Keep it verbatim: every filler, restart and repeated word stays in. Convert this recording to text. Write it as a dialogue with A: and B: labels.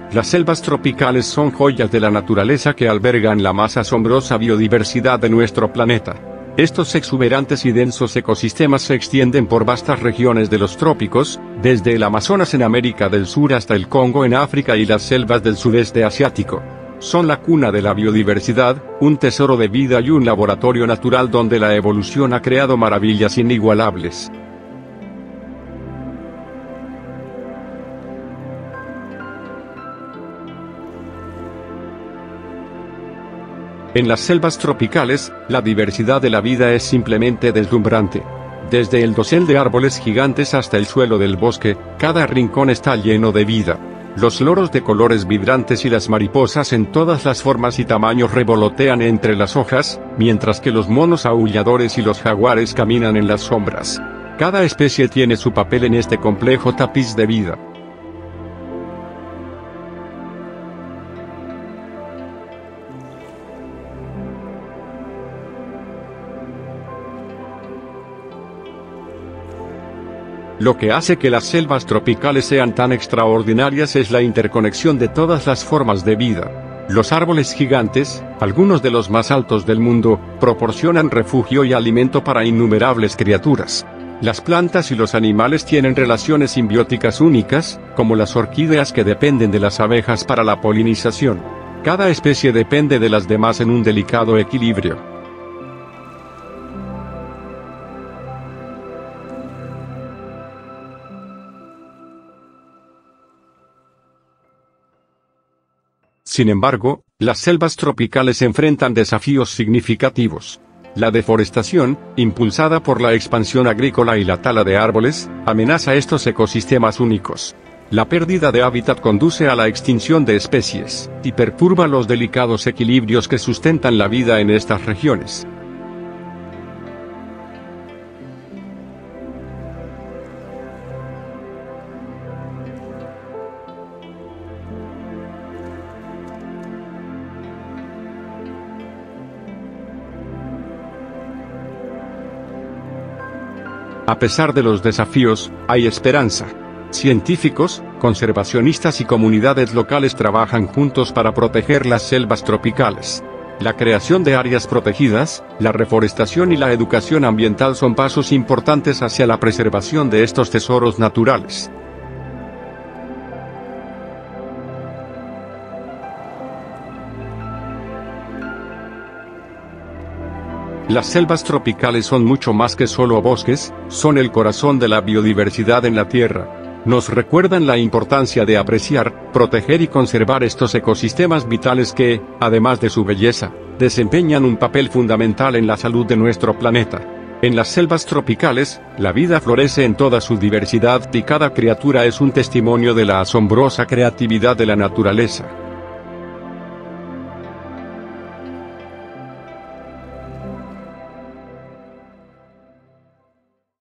A: Las selvas tropicales son joyas de la naturaleza que albergan la más asombrosa biodiversidad de nuestro planeta. Estos exuberantes y densos ecosistemas se extienden por vastas regiones de los trópicos, desde el Amazonas en América del Sur hasta el Congo en África y las selvas del sudeste asiático. Son la cuna de la biodiversidad, un tesoro de vida y un laboratorio natural donde la evolución ha creado maravillas inigualables. En las selvas tropicales, la diversidad de la vida es simplemente deslumbrante. Desde el dosel de árboles gigantes hasta el suelo del bosque, cada rincón está lleno de vida. Los loros de colores vibrantes y las mariposas en todas las formas y tamaños revolotean entre las hojas, mientras que los monos aulladores y los jaguares caminan en las sombras. Cada especie tiene su papel en este complejo tapiz de vida. Lo que hace que las selvas tropicales sean tan extraordinarias es la interconexión de todas las formas de vida. Los árboles gigantes, algunos de los más altos del mundo, proporcionan refugio y alimento para innumerables criaturas. Las plantas y los animales tienen relaciones simbióticas únicas, como las orquídeas que dependen de las abejas para la polinización. Cada especie depende de las demás en un delicado equilibrio. Sin embargo, las selvas tropicales enfrentan desafíos significativos. La deforestación, impulsada por la expansión agrícola y la tala de árboles, amenaza estos ecosistemas únicos. La pérdida de hábitat conduce a la extinción de especies, y perturba los delicados equilibrios que sustentan la vida en estas regiones. A pesar de los desafíos, hay esperanza. Científicos, conservacionistas y comunidades locales trabajan juntos para proteger las selvas tropicales. La creación de áreas protegidas, la reforestación y la educación ambiental son pasos importantes hacia la preservación de estos tesoros naturales. Las selvas tropicales son mucho más que solo bosques, son el corazón de la biodiversidad en la Tierra. Nos recuerdan la importancia de apreciar, proteger y conservar estos ecosistemas vitales que, además de su belleza, desempeñan un papel fundamental en la salud de nuestro planeta. En las selvas tropicales, la vida florece en toda su diversidad y cada criatura es un testimonio de la asombrosa creatividad de la naturaleza.